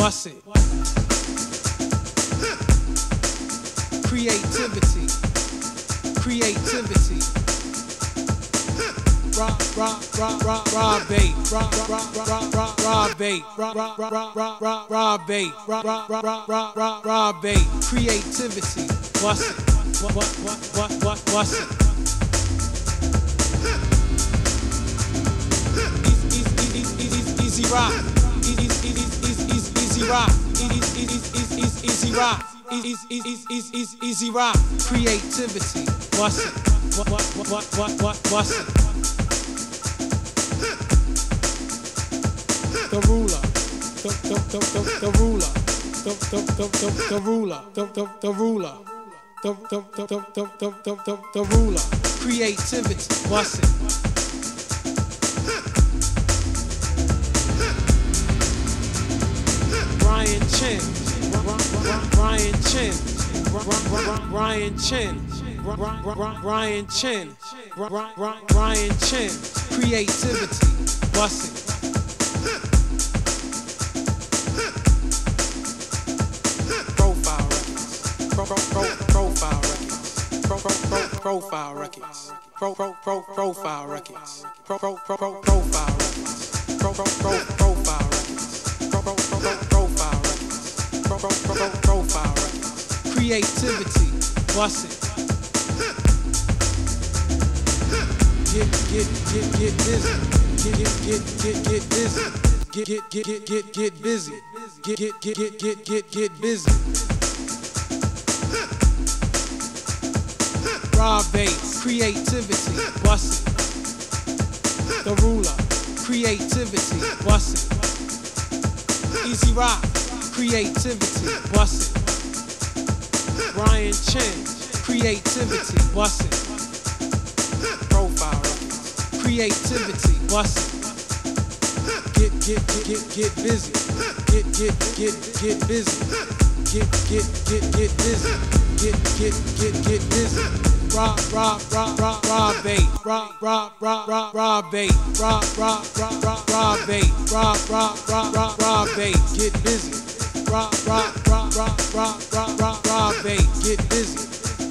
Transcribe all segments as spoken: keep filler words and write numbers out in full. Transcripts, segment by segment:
bust it. Creativity, creativity. Rob, rob, rob, rob, rob bait, rob, rob, rob, rob, rob bait, rob, rob, rob, rob, rob, rob bait, rob, rob, rob, rob, rob, rob bait. Creativity, bust it, what, what, what, what, what, bust it. Easy rock, easy, easy, easy, easy, easy rock, easy, easy, easy, easy, easy rock, easy, easy, easy, easy, easy rock. Creativity, bust it, what, what, what, what, what, bust it. The ruler, the the the the, the ruler, the the the the, the ruler, the the the ruler, the the the the the the the, the ruler. Creativity, bust it. Brian Chin, Brian Chin, Brian Chin, Brian Chin, Brian Chin. Creativity, bust it. Profile records, pro pro pro profile records, pro pro pro profile records, pro pro pro profile records, pro pro pro pro profile records, pro pro pro profile records, pro pro pro profile records, pro pro pro profile records. Creativity, bust it. Get get get get busy, get get get get get busy, get get get get get get busy. Get, get, get, get, get, get, get busy. Rob Bates, creativity, bust it. The ruler, creativity, bust it. Easy rock, creativity, bust it. Brian Chin, creativity, bust it. Profile records, creativity, bust it. Get, get, get, get, get busy. Get, get, get, get busy. Get, get, get, get busy. Get, get, get, get busy. Rob, rob, rob, rob, rob bait. Rob, rob, rob, rob, rob bait. Rob, rob, rob, rob, rob bait. Rob, rob, rob, rob, rob bait. Get busy. Rob, rob, rob, rob, rob, rob, rob, rob bait. Get busy.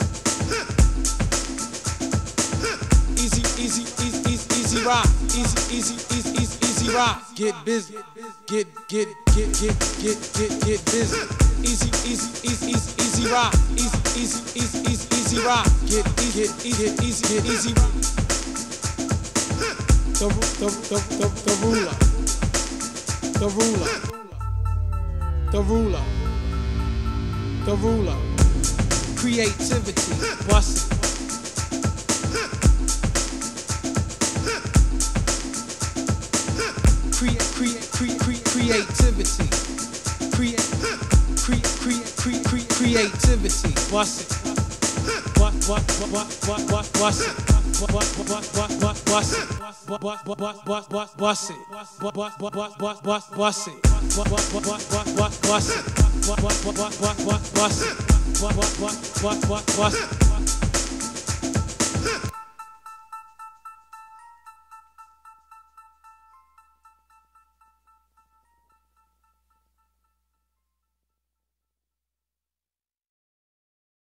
Easy, easy, easy, easy, easy rock. Easy, easy, easy, easy, easy rock. Get busy. Get, get, get, get, get, get, get busy. Easy, easy, easy, easy, easy rock. Easy, easy, easy, easy, easy rock. Get, get, get, easy, get easy rock. The, the, the, the, the ruler. The ruler. The ruler. The ruler. Creativity, bust it. Create, create, create, create, creativity. Create, create, create, create, create, creativity. Bust it. What, what, what, what, what, what, bust it. What, what, what, what, what, bust it. What, what, what, what, what, what, bust it. What, what, what, what, what, what, bust it. What, what, what, what, what, what, bust it. What, what, what, what, what, what, bust it. What, what, what, what, what, bust it.